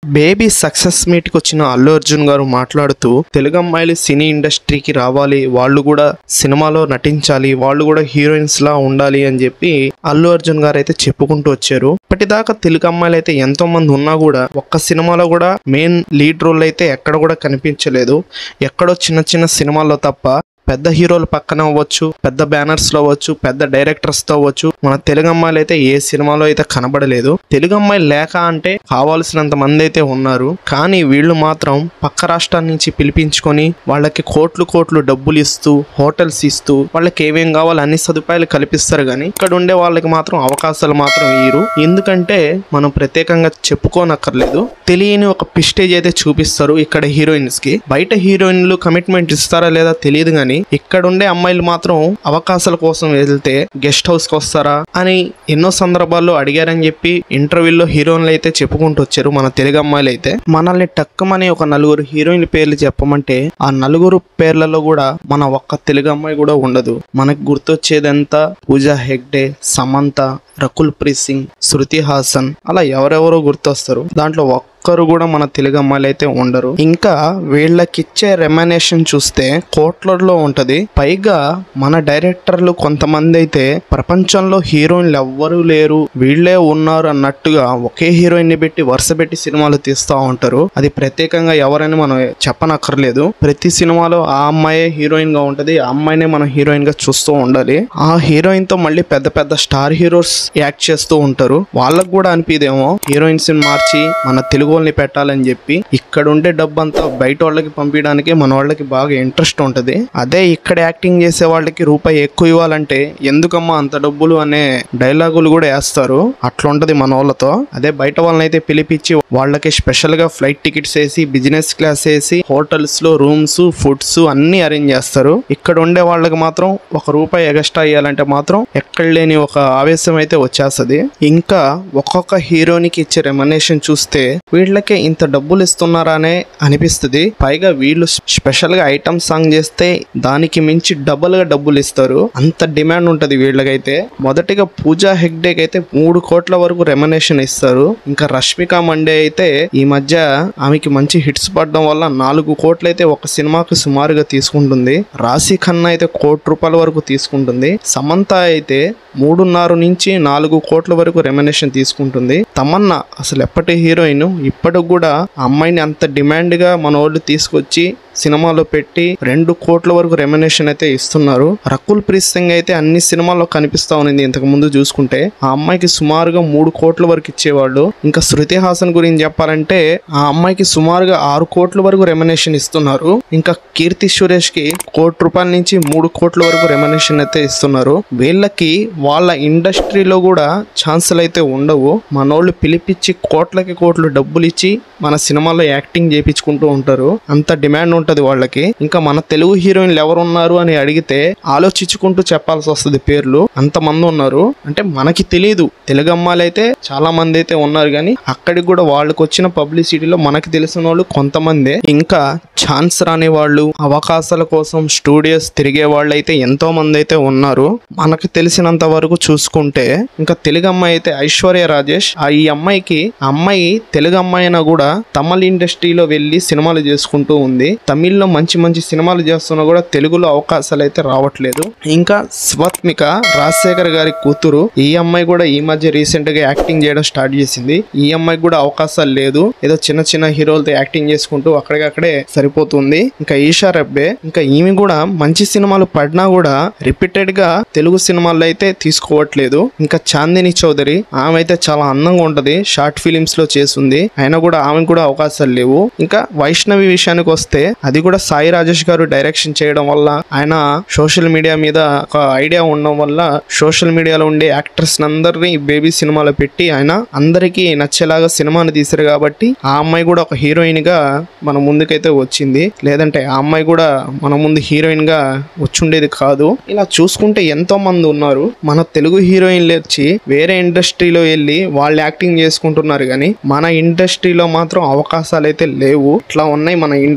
Baby success meet కి వచ్చిన అల్లు అర్జున్ గారు మాట్లాడుతూ తెలుగు అమ్మాయిలు సినీ ఇండస్ట్రీకి రావాలి, వాళ్ళు కూడా సినిమాలో నటించాలి, వాళ్ళు కూడా హీరోయిన్స్ లా ఉండాలి అని చెప్పి అల్లు అర్జున్ గారు అయితే చెప్పుకుంటూ వచ్చారు. ఇప్పటిదాకా తెలుగు అమ్మాయిలు అయితే ఎంతో మంది ఉన్నా కూడా ఒక్క సినిమాలో కూడా మెయిన్ లీడ్ రోల్ అయితే ఎక్కడ కూడా కనిపించలేదు. ఎక్కడో చిన్న చిన్న సినిమాల్లో తప్ప పెద్ద హీరోలు పక్కన అవ్వచ్చు, పెద్ద బ్యానర్స్ లో అవ్వచ్చు, పెద్ద డైరెక్టర్స్ తో అవ్వచ్చు, మన తెలుగు అమ్మాయిలు అయితే ఏ సినిమాలో అయితే కనబడలేదు. తెలుగు అమ్మాయిలు లేక అంటే కావాల్సినంత మంది అయితే ఉన్నారు, కానీ వీళ్ళు మాత్రం పక్క రాష్ట్రాల నుంచి పిలిపించుకొని వాళ్ళకి కోట్లు డబ్బులు ఇస్తూ హోటల్స్ ఇస్తూ వాళ్ళకి ఏమేం కావాలో అన్ని సదుపాయాలు కల్పిస్తారు. కానీ ఇక్కడ ఉండే వాళ్ళకి మాత్రం అవకాశాలు మాత్రం ఇయ్యరు. ఎందుకంటే మనం ప్రత్యేకంగా చెప్పుకోనక్కర్లేదు, తెలియని ఒక పిస్టేజ్ అయితే చూపిస్తారు ఇక్కడ హీరోయిన్స్ కి. బయట హీరోయిన్లు కమిట్మెంట్ ఇస్తారా లేదా తెలియదు, కానీ ఇక్కడ ఉండే అమ్మాయిలు మాత్రం అవకాశాల కోసం వెళ్తే గెస్ట్ హౌస్ కి వస్తారా అని ఎన్నో సందర్భాల్లో అడిగారని చెప్పి ఇంటర్వ్యూల్లో హీరోయిన్లు అయితే చెప్పుకుంటూ వచ్చారు. మన తెలుగు అమ్మాయిలు అయితే మనల్ని టక్కమని ఒక నలుగురు హీరోయిన్ల పేర్లు చెప్పమంటే ఆ నలుగురు పేర్లలో కూడా మన ఒక్క తెలుగు అమ్మాయి కూడా ఉండదు. మనకు గుర్తొచ్చేదంతా పూజా హెగ్డే, సమంత, రకుల్ ప్రీత్ సింగ్, శృతి హాసన్, అలా ఎవరెవరో గుర్తొస్తారు. దాంట్లో ఒక్కరు కూడా మన తెలుగు అమ్మాయిలు అయితే ఉండరు. ఇంకా వీళ్ళకిచ్చే రెమ్యునరేషన్ చూస్తే కోట్లలో ఉంటది. పైగా మన డైరెక్టర్లు కొంతమంది అయితే ప్రపంచంలో హీరోయిన్లు ఎవ్వరూ లేరు, వీళ్లే ఉన్నారు అన్నట్టుగా ఒకే హీరోయిన్ ని పెట్టి వరుస పెట్టి సినిమాలు తీస్తూ ఉంటారు. అది ప్రత్యేకంగా ఎవరైనా మనం చెప్పనక్కర్లేదు. ప్రతి సినిమాలో ఆ అమ్మాయే హీరోయిన్ గా ఉంటది, ఆ అమ్మాయినే మనం హీరోయిన్ గా చూస్తూ ఉండాలి. ఆ హీరోయిన్ తో మళ్ళీ పెద్ద పెద్ద స్టార్ హీరోస్ యాక్ట్ చేస్తూ ఉంటారు. వాళ్ళకు కూడా అనిపిదేమో హీరోయిన్స్ ని మార్చి మన తెలుగు వాళ్ళని పెట్టాలని చెప్పి. ఇక్కడ ఉండే డబ్బు అంతా బయట వాళ్ళకి పంపించడానికి మన వాళ్ళకి బాగా ఇంట్రెస్ట్ ఉంటది. అదే ఇక్కడ యాక్టింగ్ చేసే వాళ్ళకి రూపాయి ఎక్కువ ఇవ్వాలంటే ఎందుకమ్మా అంత డబ్బులు అనే డైలాగులు కూడా వేస్తారు. అట్లా ఉంటది మన వాళ్ళతో. అదే బయట వాళ్ళని అయితే పిలిపించి వాళ్ళకి స్పెషల్ గా ఫ్లైట్ టికెట్స్ వేసి బిజినెస్ క్లాస్ వేసి హోటల్స్ లో రూమ్స్ ఫుడ్స్ అన్ని అరేంజ్ చేస్తారు. ఇక్కడ ఉండే వాళ్ళకి మాత్రం ₹1 ఎక్స్ట్రా ఇవ్వాలంటే మాత్రం ఎక్కడ లేని ఒక ఆవేశం అయితే వచ్చేస్తుంది. ఇంకా ఒక్కొక్క హీరోనికి ఇచ్చే రెమ్యునరేషన్ చూస్తే వీళ్ళకే ఇంత డబ్బులు ఇస్తున్నారా అనే అనిపిస్తుంది. పైగా వీళ్ళు స్పెషల్ గా ఐటమ్ సాంగ్ చేస్తే దానికి మించి డబుల్ గా డబ్బులు ఇస్తారు. అంత డిమాండ్ ఉంటది వీళ్ళకైతే. మొదటిగా పూజా హెగ్డేకి అయితే 3 కోట్ల వరకు రెమ్యునరేషన్ ఇస్తారు. ఇంకా రష్మిక మండే అయితే ఈ మధ్య ఆమెకి మంచి హిట్స్ పడడం వల్ల 4 కోట్లు అయితే ఒక సినిమాకి సుమారుగా తీసుకుంటుంది. రాశి ఖన్నా అయితే ₹1 కోటి వరకు తీసుకుంటుంది. సమంత అయితే 3.5 నుంచి 4 కోట్ల వరకు రెమ్యునరేషన్ తీసుకుంటుంది. తమన్నా అసలు ఎప్పటి హీరోయిన్, ఇప్పటికి కూడా అమ్మాయిని అంత డిమాండ్ గా మన వాళ్ళు తీసుకొచ్చి సినిమాలో పెట్టి 2 కోట్ల వరకు రెమ్యునరేషన్ అయితే ఇస్తున్నారు. రకుల్ ప్రీత్ సింగ్ అయితే అన్ని సినిమాల్లో కనిపిస్తా ఉంది. ఇంతకు ముందు చూసుకుంటే ఆ అమ్మాయికి సుమారుగా 3 కోట్ల వరకు ఇచ్చేవాళ్ళు. ఇంకా శృతి హాసన్ గురించి చెప్పాలంటే ఆ అమ్మాయికి సుమారుగా 6 కోట్ల వరకు రెమ్యునరేషన్ ఇస్తున్నారు. ఇంకా కీర్తి సురేష్ కి ₹1 నుంచి 3 కోట్ల వరకు రెమ్యునరేషన్ అయితే ఇస్తున్నారు. వీళ్ళకి వాళ్ళ ఇండస్ట్రీలో కూడా ఛాన్సులు అయితే ఉండవు. మనోళ్ళు పిలిపించి కోట్లకి కోట్లు డబ్బులు ఇచ్చి మన సినిమాలో యాక్టింగ్ చేయించుకుంటూ ఉంటారు. అంత డిమాండ్ ఉంటది వాళ్ళకి. ఇంకా మన తెలుగు హీరోయిన్లు ఎవరు ఉన్నారు అని అడిగితే ఆలోచించుకుంటూ చెప్పాల్సి వస్తుంది పేర్లు. అంతమంది ఉన్నారు. అంటే మనకి తెలియదు. తెలుగు అమ్మాయిలు అయితే చాలా మంది అయితే ఉన్నారు, కానీ అక్కడికి కూడా వాళ్ళకి వచ్చిన పబ్లిసిటీలో మనకి తెలిసిన వాళ్ళు కొంతమందే. ఇంకా ఛాన్స్ రాని వాళ్ళు, అవకాశాల కోసం స్టూడియోస్ తిరిగే వాళ్ళు అయితే ఎంతో మంది అయితే ఉన్నారు. మనకి తెలిసినంత వరకు చూసుకుంటే ఇంకా తెలుగు అమ్మాయి అయితే ఐశ్వర్య రాజేష్. ఈ అమ్మాయి తెలుగు అమ్మాయి అయినా కూడా తమిళ ఇండస్ట్రీలో వెళ్ళి సినిమాలు చేసుకుంటూ ఉంది. తమిళ్లో మంచి మంచి సినిమాలు చేస్తున్నా కూడా తెలుగులో అవకాశాలు అయితే రావట్లేదు. ఇంకా స్వత్మిక, రాజశేఖర్ గారి కూతురు, ఈ అమ్మాయి కూడా ఈ మధ్య రీసెంట్ గా యాక్టింగ్ చేయడం స్టార్ట్ చేసింది. ఈ అమ్మాయికి కూడా అవకాశాలు లేదు. ఏదో చిన్న చిన్న హీరోలతో యాక్టింగ్ చేసుకుంటూ అక్కడికక్కడే సరిపోతుంది. ఇంకా ఈషా రెబ్బే, ఇంకా ఈమె కూడా మంచి సినిమాలు పడినా కూడా రిపీటెడ్ గా తెలుగు సినిమాల్లో అయితే తీసుకోవట్లేదు. ఇంకా చాందిని చౌదరి, ఆమె అయితే చాలా అందంగా ఉంటది, షార్ట్ ఫిలిమ్స్ లో చేస్తుంది, అయినా కూడా ఆమెకు కూడా అవకాశాలు లేవు. ఇంకా వైష్ణవి విషయానికి వస్తే అది కూడా సాయి రాజేష్ గారు డైరెక్షన్ చేయడం వల్ల, ఆయన సోషల్ మీడియా మీద ఒక ఐడియా ఉండడం వల్ల సోషల్ మీడియాలో ఉండే యాక్టర్స్ అందరినీ బేబీ సినిమాలో పెట్టి ఆయన అందరికీ నచ్చేలాగా సినిమాని తీశారు. కాబట్టి ఆ అమ్మాయి కూడా ఒక హీరోయిన్ గా మన ముందుకైతే వచ్చింది. లేదంటే ఆ అమ్మాయి కూడా మన ముందు హీరోయిన్ గా వచ్చుండేది కాదు. ఇలా చూసుకుంటే ఎంతో మంది ఉన్నారు. మన తెలుగు హీరోయిన్లు వచ్చి వేరే ఇండస్ట్రీలో వెళ్ళి వాళ్ళు యాక్టింగ్ చేసుకుంటున్నారు, కానీ మన ఇండస్ట్రీలో మాత్రం అవకాశాలు అయితే లేవు. ఇట్లా ఉన్నాయి మన ఇండస్ట్రీలో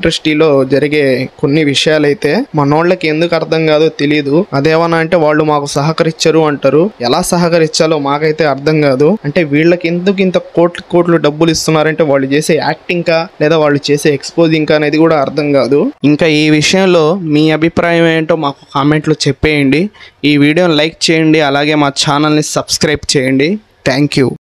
జరిగే కొన్ని విషయాలైతే మనోళ్ళకి ఎందుకు అర్థం కాదో తెలియదు. అదేమన్నా అంటే వాళ్ళు మాకు సహకరించరు అంటారు. ఎలా సహకరించాలో మాకైతే అర్థం కాదు. అంటే వీళ్ళకి ఎందుకు ఇంత కోట్లు డబ్బులు ఇస్తున్నారంటే వాళ్ళు చేసే యాక్టింగ్ కా లేదా వాళ్ళు చేసే ఎక్స్పోజింగ్ కా అనేది కూడా అర్థం కాదు. ఇంకా ఈ విషయంలో మీ అభిప్రాయం ఏంటో మాకు కామెంట్లో చెప్పేయండి. ఈ వీడియోని లైక్ చేయండి, అలాగే మా ఛానల్ని సబ్స్క్రైబ్ చేయండి. Thank you.